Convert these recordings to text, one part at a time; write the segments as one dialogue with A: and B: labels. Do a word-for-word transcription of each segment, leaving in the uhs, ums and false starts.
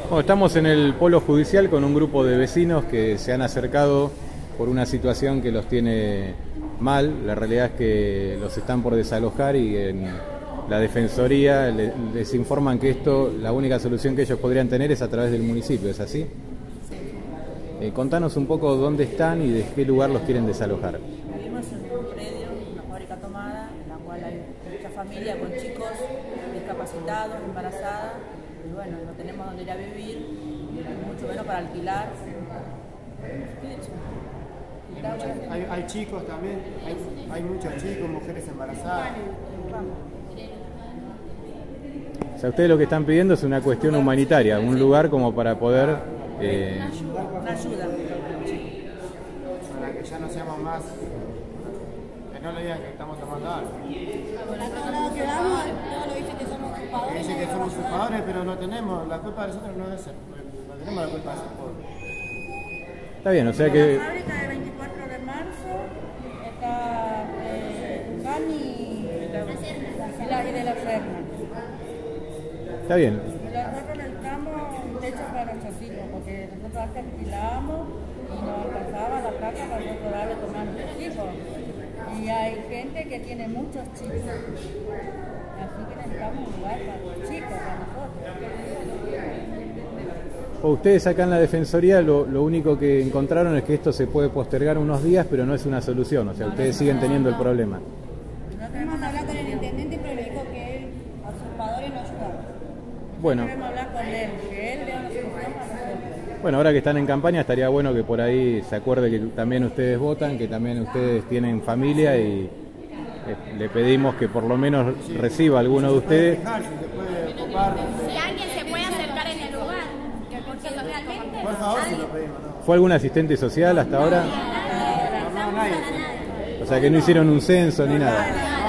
A: Bueno, estamos en el polo judicial con un grupo de vecinos que se han acercado por una situación que los tiene mal. La realidad es que los están por desalojar y en la Defensoría les informan que esto, la única solución que ellos podrían tener es a través del municipio, ¿es así?
B: Sí.
A: Eh, contanos un poco dónde están y de qué lugar los quieren desalojar.
B: Vivimos en un predio, una fábrica tomada, en la cual hay mucha familia con chicos discapacitados, embarazadas, y bueno, no tenemos dónde ir a vivir, mucho menos para alquilar. ¿Qué he hecho?
C: Hay, muchos, hay, hay chicos también, hay, hay muchos chicos, mujeres embarazadas.
A: O sea, ustedes lo que están pidiendo es una cuestión humanitaria, un lugar como para poder... Eh...
B: Una ayuda, una ayuda.
C: Para que ya no seamos más, que no le digan que estamos tomando algo. Que dice que somos usurpadores, pero no tenemos, la culpa de nosotros no es ser, no tenemos la culpa de ser pobres.
A: Está bien, o sea que...
D: La fábrica de veinticuatro de marzo está eh, Cani y la y de la Serna.
A: Está bien.
D: Y nosotros necesitamos un techo para nuestros hijos, porque nosotros hasta alquilamos y nos alcanzaba la plata para nosotros darle a tomar a nuestros hijos. Y hay gente que tiene muchos chicos. Así que necesitamos un lugar para los chicos, para nosotros.
A: O ustedes acá en la Defensoría lo, lo único que encontraron es que esto se puede postergar unos días, pero no es una solución. O sea, ustedes siguen teniendo el problema.
D: No queremos hablar con el intendente, pero dijo que él, a sus padres, no ayudaba.
A: Bueno.
D: No queremos hablar con él, que él dé una solución para nosotros.
A: Bueno, ahora que están en campaña estaría bueno que por ahí se acuerde que también ustedes votan, que también ustedes tienen familia y eh, le pedimos que por lo menos reciba alguno de ustedes.
E: Si alguien se puede acercar en el lugar, porque realmente...
C: Por favor, se lo pedimos, ¿no?
A: ¿Fue algún asistente social hasta ahora?
C: No, no, nadie.
A: O sea que no hicieron un censo ni nada.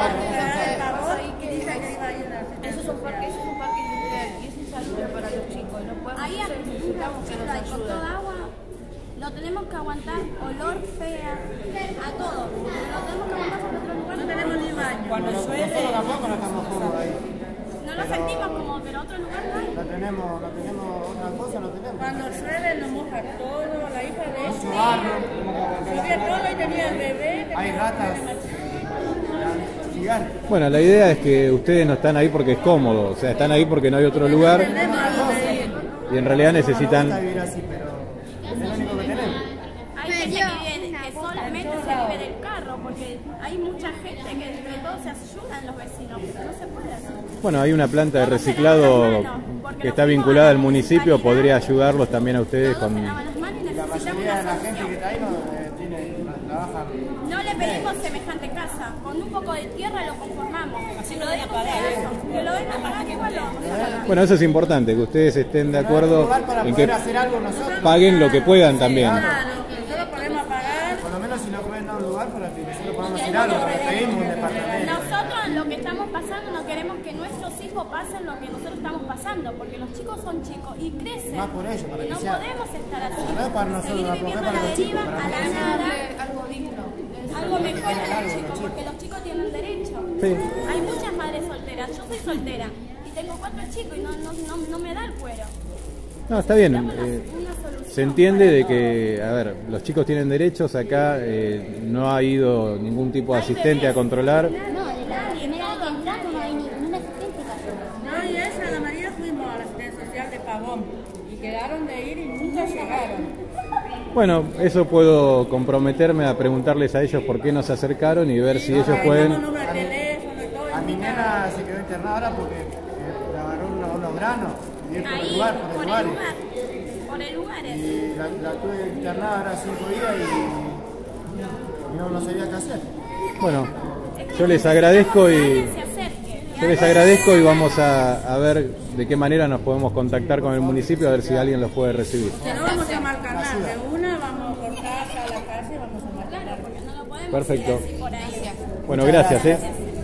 E: Eso es un parque, eso es un parque industrial y es insalubre para los chicos. No podemos
F: Ahí
E: hacer, necesitamos que nos
F: con
E: ayuden.
F: toda agua lo tenemos que aguantar, olor fea, a todo. Lo tenemos que aguantar por otro lugar.
D: No tenemos ni baño.
B: Cuando llueve,
C: Nosotros tampoco no estamos cómodos ahí.
F: No lo sentimos como, pero otro lugar no hay.
C: No tenemos, no tenemos otra cosa, no tenemos.
D: Cuando llueve nos moja todo, la hija de él.
C: Mucho barro.
D: Llovía todo y tenía el bebé. tenía
C: Hay
D: el
C: ratas
D: bebé.
C: gigantes.
A: Bueno, la idea es que ustedes no están ahí porque es cómodo, o sea, están ahí porque no hay otro lugar y en realidad necesitan...
C: No vivir así, pero es lo único que tenemos.
F: Hay gente que, vive, que solamente se vive del carro, porque hay mucha gente que, que todos se ayudan los vecinos, pero no se puede hacer.
A: Bueno, hay una planta de reciclado que está vinculada al municipio, podría ayudarlos también a ustedes con...
F: Lavan las manos y
C: La
F: necesitamos
C: mayoría de
F: una
C: la gente que
F: solución.
C: está ahí no eh, tiene, trabajan.
F: No le pedimos semejante casa, con un poco de tierra lo conformamos.
B: Así
F: Si
B: lo
F: lo
B: den
F: den
B: a pagar.
F: ustedes, que lo den a pagar igual lo vamos a pagar.
A: Bueno, eso es importante, que ustedes estén de acuerdo
C: lugar para
A: en
C: poder
A: que
C: hacer algo nosotros.
A: paguen lo que puedan también.
D: Nosotros podemos pagar.
C: Por lo menos si no pueden dar un lugar para que nosotros podamos hacer algo, para que pedimos un departamento.
F: Nosotros lo que estamos pasando no queremos que nuestros hijos pasen lo que nosotros estamos pasando, porque los chicos son chicos y crecen.
C: Más por ellos, para que
F: no
C: sea-
F: podemos estar así.
C: No es para nosotros,
F: seguir
C: no es
F: viviendo a
C: para
F: la
C: los chicos,
F: deriva,
C: para
F: a la
C: nosotros.
F: nada,
E: Algo digno.
F: algo mejor para los chicos, porque los chicos tienen derecho.
A: Sí.
F: Hay muchas madres solteras, yo soy soltera y tengo cuatro chicos y no, no, no, no me da el cuero.
A: No, está bien.
F: Necesitamos
A: eh,
F: una- una solución
A: se entiende
F: para
A: de
F: todo.
A: que, a ver, los chicos tienen derechos, acá eh, no ha ido ningún tipo de asistente a controlar.
F: No, de la primera vez que entramos no hay ni un asistente casi.
D: No, y esa, la María, fuimos a la asistencia social de Pavón y quedaron de ir y nunca llegaron.
A: Bueno, eso puedo comprometerme a preguntarles a ellos por qué nos acercaron y ver si ellos
D: Tenemos
A: pueden...
D: número de teléfono y todo.
C: A mi nena se quedó internada ahora porque eh, le agarró unos, unos granos y es por el
F: Ahí,
C: lugar, por el
F: por el
C: lugar.
F: lugar, por el lugar. es.
C: Y la, la tuve internada ahora cinco días y, y no, no sabía qué hacer.
A: Bueno, yo les agradezco y...
F: Alguien se acerque.
A: Yo les agradezco y vamos a, a ver de qué manera nos podemos contactar con el municipio a ver si alguien los puede recibir.
D: Que no vamos a marcar nada, de una vamos por casa a la casa y vamos a marcar.
F: Claro, porque no lo podemos
A: Perfecto.
F: ir así por ahí.
A: Bueno, gracias, ¿eh?